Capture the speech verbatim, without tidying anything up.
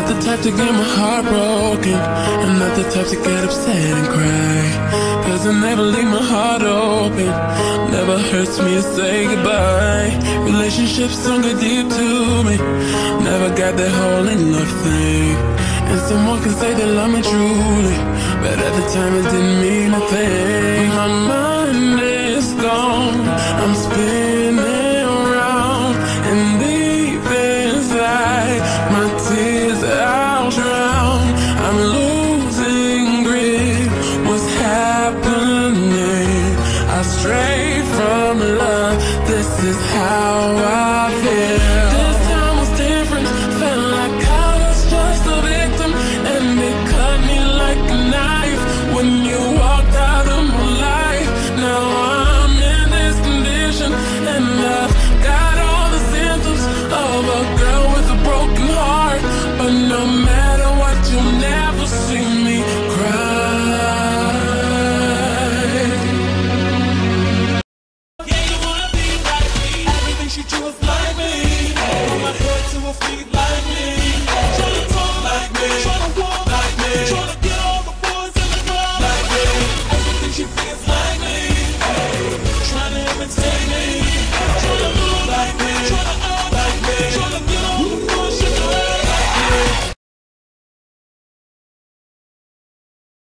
the type to get my heart broken. I'm not the type to get upset and cry, cause I never leave my heart open. Never hurts me to say goodbye. Relationships don't get deep to me. Never got that whole in love thing. And someone can say they love me truly, but at the time it didn't mean a thing. My mind is gone, I'm spinning around, and deep inside my tears I'll drown. I'm losing grip, what's happening? I stray from love, this is how I